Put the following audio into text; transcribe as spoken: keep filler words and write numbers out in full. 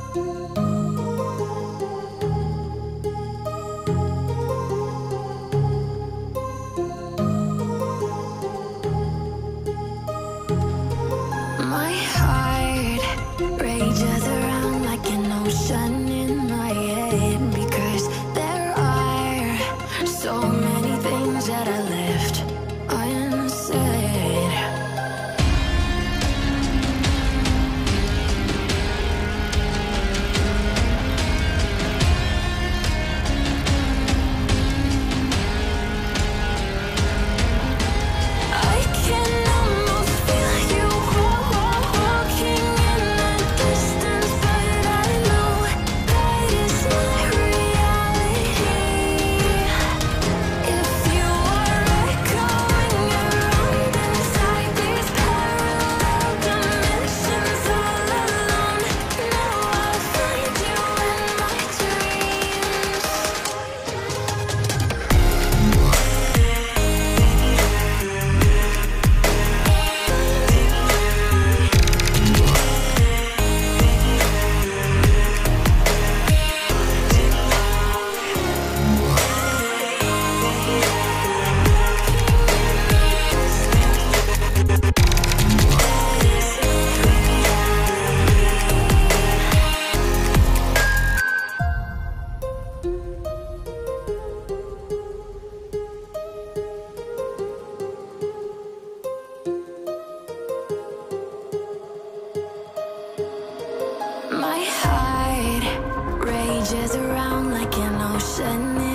My heart rages around like an ocean in my head, because there are so many things that I left unsaid. I can almost feel you walking in the distance, but I know that it's not reality. If you are echoing around inside these parallel dimensions all alone, now I'll find you in my dreams. My heart rages around like an ocean